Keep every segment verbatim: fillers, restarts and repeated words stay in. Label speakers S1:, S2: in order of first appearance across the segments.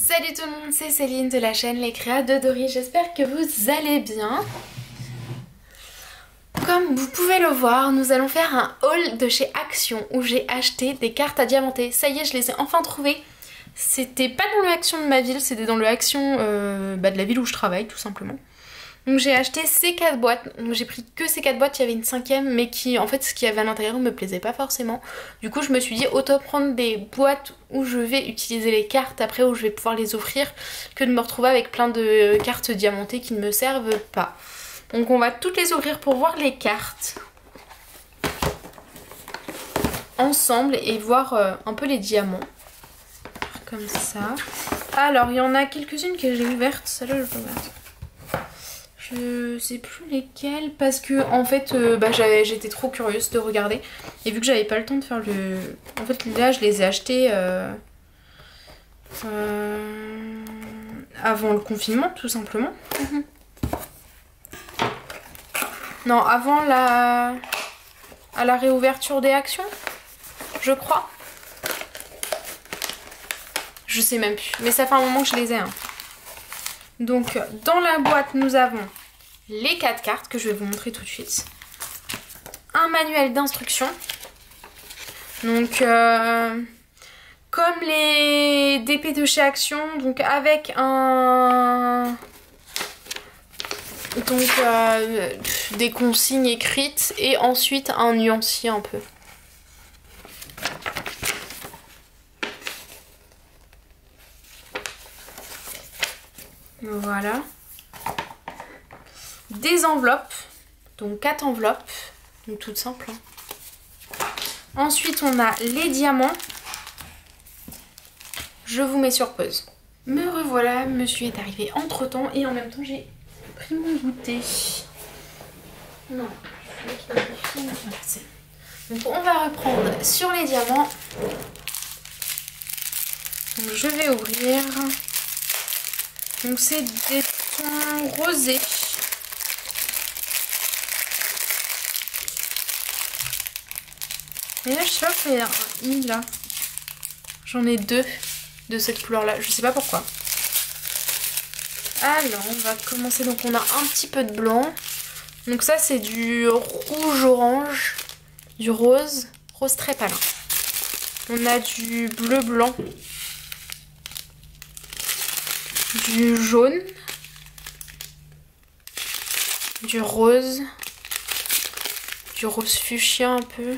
S1: Salut tout le monde, c'est Céline de la chaîne Les Créas de Dory, j'espère que vous allez bien. Comme vous pouvez le voir, nous allons faire un haul de chez Action où j'ai acheté des cartes à diamanter. Ça y est, je les ai enfin trouvées. C'était pas dans le Action de ma ville, c'était dans le Action euh, bah, de la ville où je travaille tout simplement. Donc j'ai acheté ces quatre boîtes, j'ai pris que ces quatre boîtes, il y avait une cinquième mais qui en fait ce qu'il y avait à l'intérieur ne me plaisait pas forcément. Du coup je me suis dit autant prendre des boîtes où je vais utiliser les cartes après, où je vais pouvoir les offrir, que de me retrouver avec plein de cartes diamantées qui ne me servent pas. Donc on va toutes les ouvrir pour voir les cartes ensemble et voir euh, un peu les diamants. Comme ça. Alors il y en a quelques-unes que j'ai ouvertes, celle-là je l'ai ouverte. Je sais plus lesquelles parce que en fait euh, bah, j'étais trop curieuse de regarder et vu que j'avais pas le temps de faire le... En fait là je les ai achetées euh, euh, avant le confinement tout simplement. Mmh. Non, avant la... à la réouverture des actions, je crois. Je sais même plus, mais ça fait un moment que je les ai. Hein. Donc dans la boîte nous avons les quatre cartes que je vais vous montrer tout de suite. Un manuel d'instruction. Donc euh, comme les D P de chez Action, donc avec un... Donc euh, des consignes écrites et ensuite un nuancier un peu. Voilà. Des enveloppes, donc quatre enveloppes, donc toutes simples. Hein. Ensuite on a les diamants. Je vous mets sur pause. Me revoilà, monsieur est arrivé entre temps et en même temps j'ai pris mon goûter. Non, donc on va reprendre sur les diamants. Donc je vais ouvrir. Donc c'est des tons rosés. Et là je sais pas pourquoi il y a un i là. J'en ai deux de cette couleur là, je sais pas pourquoi. Alors on va commencer, donc on a un petit peu de blanc. Donc ça c'est du rouge orange, du rose, rose très pâle. On a du bleu blanc. Du jaune, du rose, du rose fuchsia un peu,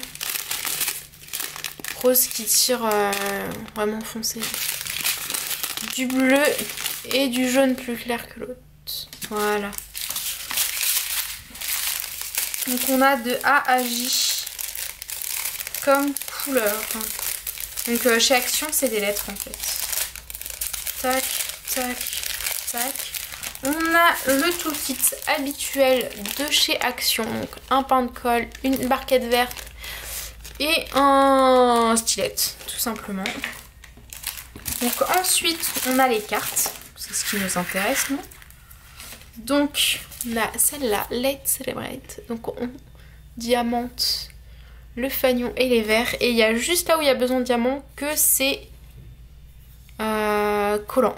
S1: rose qui tire euh, vraiment foncé, du bleu et du jaune plus clair que l'autre. Voilà. Donc on a de A à J comme couleur. Donc euh, chez Action c'est des lettres en fait. Tac. Tac, tac. On a le toolkit habituel de chez Action. Donc un pain de colle, une barquette verte et un stylet, tout simplement. Donc ensuite, on a les cartes. C'est ce qui nous intéresse, non? Donc, on a celle-là, Let's Celebrate. Donc on diamante le fanion et les verres. Et il y a juste là où il y a besoin de diamant que c'est euh, collant.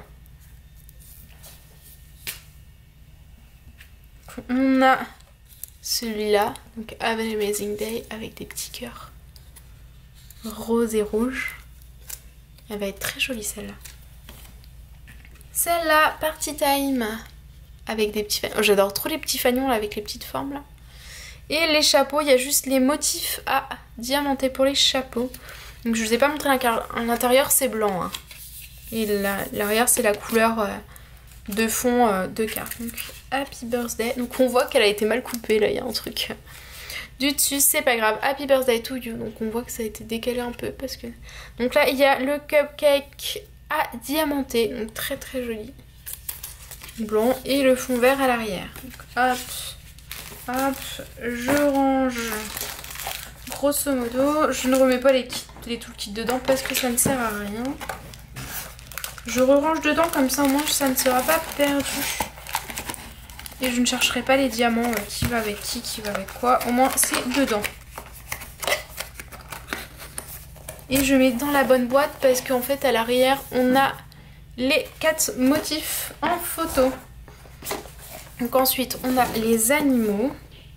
S1: On a celui-là, donc Have an Amazing Day, avec des petits cœurs rose et rouge. Elle va être très jolie celle-là. Celle-là, Party Time, avec des petits fanions. Oh, j'adore trop les petits fanions là, avec les petites formes là. Et les chapeaux, il y a juste les motifs à diamanter pour les chapeaux. Donc je vous ai pas montré l'intérieur, c'est blanc. Hein. Et l'arrière c'est la couleur euh, de fond euh, de carte. Donc Happy Birthday. Donc on voit qu'elle a été mal coupée là, il y a un truc du dessus, c'est pas grave. Happy Birthday to you. Donc on voit que ça a été décalé un peu parce que... Donc là il y a le cupcake à diamanter. Donc très très joli. Blanc et le fond vert à l'arrière. Hop, hop, je range. Grosso modo, je ne remets pas les, kits, les toolkits dedans parce que ça ne sert à rien. Je re-range dedans comme ça au moins ça ne sera pas perdu. Et je ne chercherai pas les diamants, euh, qui va avec qui, qui va avec quoi. Au moins c'est dedans. Et je mets dans la bonne boîte parce qu'en fait à l'arrière on a les quatre motifs en photo. Donc ensuite on a les animaux.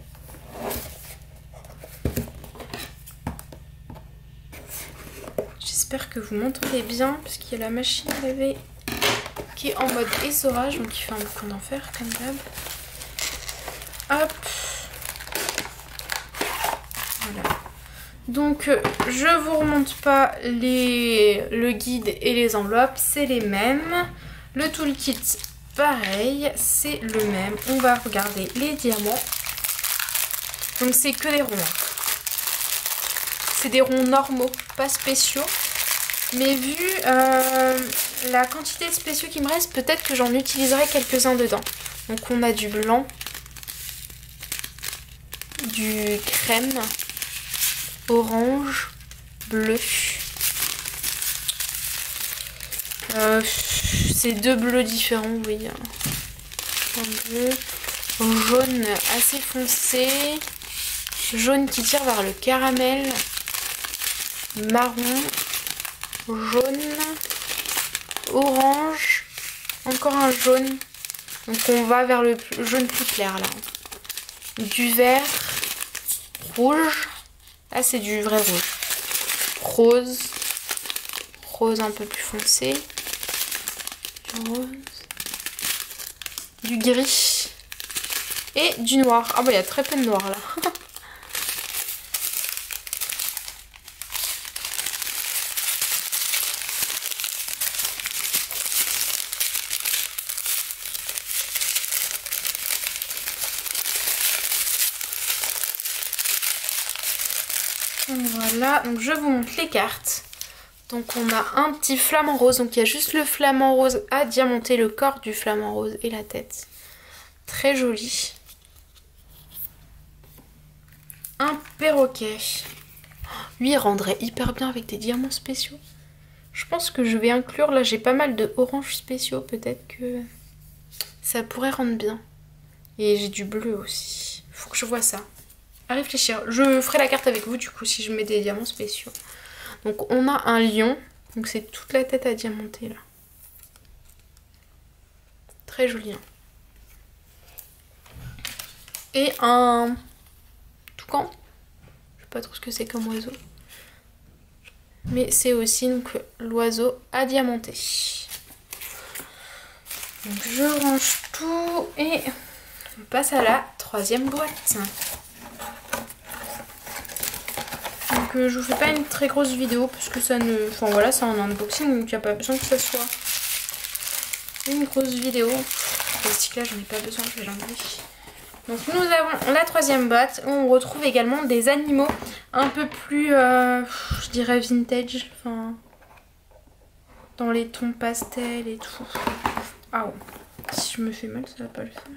S1: J'espère que vous m'entendez bien parce qu'il y a la machine à laver qui est en mode essorage, donc il fait un boucan d'enfer comme d'hab. Hop. Voilà. Donc je vous remonte pas les... le guide et les enveloppes, c'est les mêmes. Le toolkit pareil, c'est le même. On va regarder les diamants. Donc c'est que des ronds. C'est des ronds normaux, pas spéciaux. Mais vu euh, la quantité de spéciaux qui me reste, peut-être que j'en utiliserai quelques-uns dedans. Donc on a du blanc, du crème, orange, bleu. Euh, c'est deux bleus différents, oui. Un bleu, jaune assez foncé, jaune qui tire vers le caramel, marron, jaune, orange, encore un jaune. Donc on va vers le jaune plus clair là. Du vert, rouge. Là c'est du vrai rouge. Rose, rose un peu plus foncé. Du rose. Du gris. Et du noir. Ah bah il y a très peu de noir là. Voilà, donc je vous montre les cartes. Donc on a un petit flamant rose, donc il y a juste le flamant rose à diamanter, le corps du flamant rose et la tête. Très joli. Un perroquet. Lui il rendrait hyper bien avec des diamants spéciaux. Je pense que je vais inclure, là j'ai pas mal de oranges spéciaux, peut-être que ça pourrait rendre bien. Et j'ai du bleu aussi, faut que je vois ça. À réfléchir. Je ferai la carte avec vous du coup si je mets des diamants spéciaux. Donc on a un lion. Donc c'est toute la tête à diamanter là. Très joli. Hein. Et un toucan. Je sais pas trop ce que c'est comme oiseau. Mais c'est aussi donc l'oiseau à diamanter. Donc je range tout et on passe à la troisième boîte. Donc euh, je vous fais pas une très grosse vidéo parce que ça ne... Enfin voilà, c'est un unboxing donc il n'y a pas besoin que ça soit une grosse vidéo. Le plastique là j'en ai pas besoin, je vais l'enlever. Donc nous avons la troisième boîte où on retrouve également des animaux un peu plus, euh, je dirais vintage, enfin dans les tons pastels et tout. Ah ouais, si je me fais mal ça va pas le faire.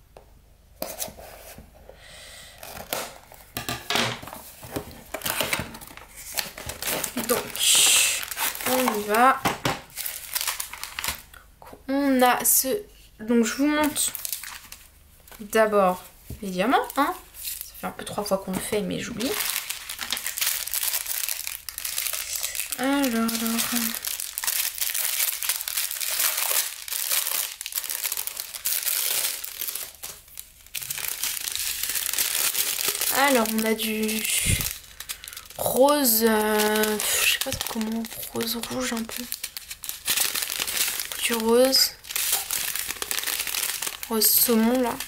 S1: Donc, on y va. On a ce... Donc, je vous montre d'abord les diamants. Hein. Ça fait un peu trois fois qu'on le fait, mais j'oublie. Alors, alors... Alors, on a du... rose, euh, je sais pas trop comment, rose rouge un peu, du rose, rose saumon là,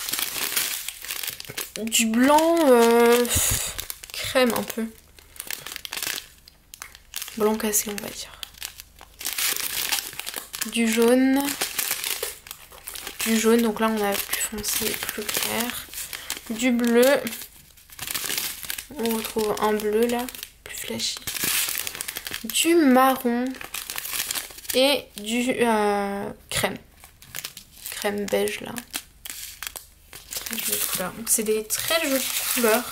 S1: du blanc euh, crème un peu, blanc cassé on va dire, du jaune, du jaune donc là on a plus foncé, plus clair, du bleu. On retrouve un bleu là, plus flashy. Du marron et du euh, crème. Crème beige là. Très jolie couleur. Donc c'est des très jolies couleurs.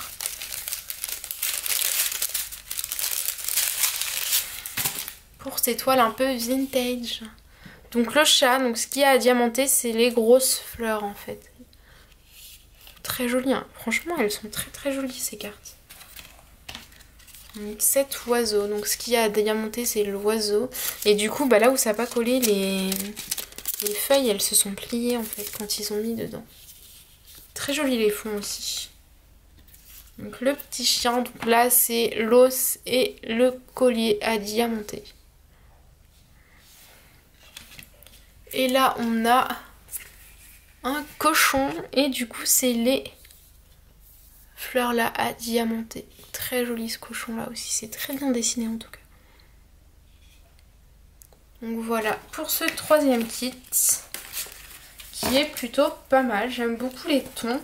S1: Pour ces toiles un peu vintage. Donc le chat, donc ce qu'il y a à diamanter, c'est les grosses fleurs en fait. Très jolies, hein. Franchement elles sont très très jolies ces cartes. sept oiseaux. Donc ce qu'il y a à diamanter, c'est l'oiseau. Et du coup, bah là où ça n'a pas collé, les... les feuilles, elles se sont pliées en fait quand ils ont mis dedans. Très jolis les fonds aussi. Donc le petit chien, donc là c'est l'os et le collier à diamanter. Et là on a un cochon et du coup c'est les fleurs là à diamanter. Très joli ce cochon là aussi, c'est très bien dessiné en tout cas. Donc voilà pour ce troisième kit qui est plutôt pas mal, j'aime beaucoup les tons.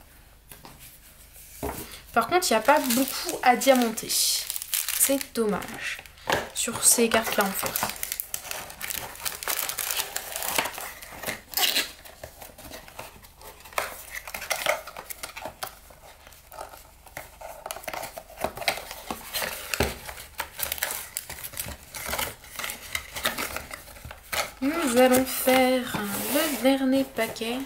S1: Par contre il n'y a pas beaucoup à diamanter, c'est dommage sur ces cartes là en fait. Nous allons faire le dernier paquet.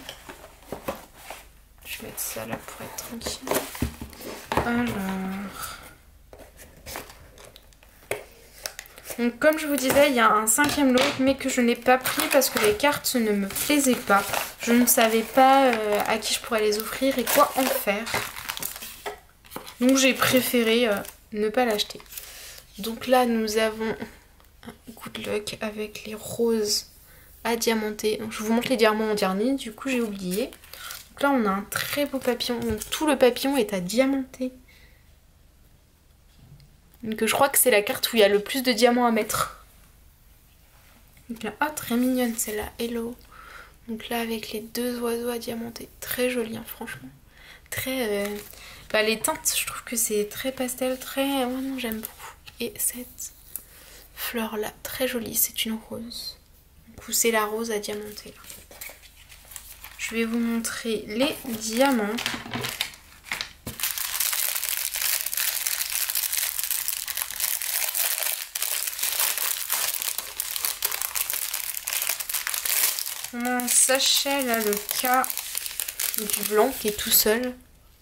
S1: Je vais mettre ça là pour être tranquille. Alors... Donc comme je vous disais, il y a un cinquième lot mais que je n'ai pas pris parce que les cartes ne me plaisaient pas. Je ne savais pas euh, à qui je pourrais les offrir et quoi en faire. Donc j'ai préféré euh, ne pas l'acheter. Donc là nous avons un Good Luck avec les roses à diamanter. Donc je vous montre les diamants en dernier, du coup j'ai oublié. Donc là on a un très beau papillon, donc tout le papillon est à diamanter. Donc je crois que c'est la carte où il y a le plus de diamants à mettre. Donc là, oh très mignonne celle-là, hello. Donc là avec les deux oiseaux à diamanter, très joli hein, franchement. Très... Euh... Bah, les teintes, je trouve que c'est très pastel, très... Oh non, j'aime beaucoup. Et cette fleur là, très jolie, c'est une rose. Du coup c'est la rose à diamanter là. Je vais vous montrer les diamants. On a un sachet là, le K du blanc qui est tout seul.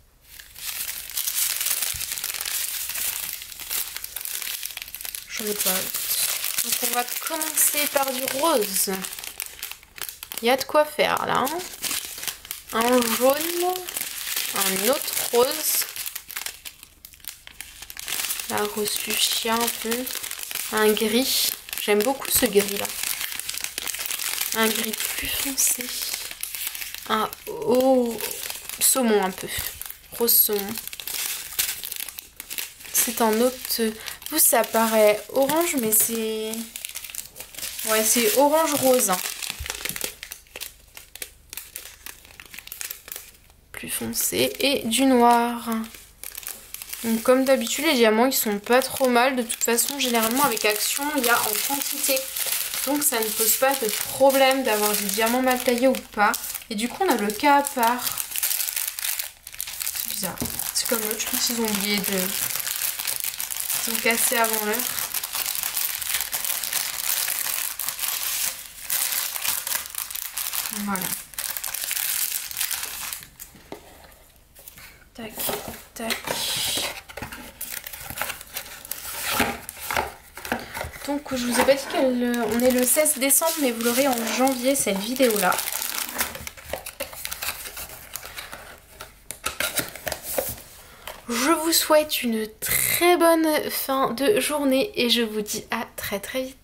S1: J'en ai pas. Donc on va commencer par du rose. Il y a de quoi faire là. Un jaune, un autre rose. La rose fuchsia un peu. Un gris. J'aime beaucoup ce gris là. Un gris plus foncé. Un haut saumon un peu. Rose saumon. C'est un autre... Vous ça paraît orange mais c'est... Ouais c'est orange rose. Hein. Plus foncé. Et du noir. Donc comme d'habitude les diamants ils sont pas trop mal. De toute façon généralement avec Action il y a en quantité. Donc ça ne pose pas de problème d'avoir des diamants mal taillés ou pas. Et du coup on a le cas à part. C'est bizarre. C'est comme l'autre, je pense qu'ils ont oublié de... Ils ont cassé avant l'heure. Voilà. Tac, tac. Donc je vous ai pas dit qu'on est le seize décembre mais vous l'aurez en janvier cette vidéo là. Je vous souhaite une très bonne fin de journée et je vous dis à très très vite.